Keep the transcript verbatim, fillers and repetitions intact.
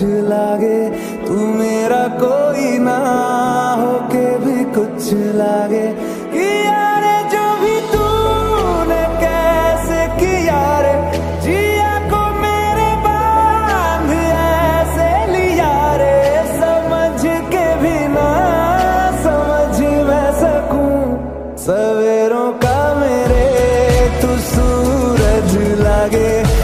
लागे, तू मेरा कोई ना होके भी कुछ लागे। कि यारे जो भी तूने कैसे किया रे, जिया को मेरे बांध ऐसे लिया रे, समझ के भी ना समझ मैं सकूं सवेरों का मेरे तू सूरज लागे।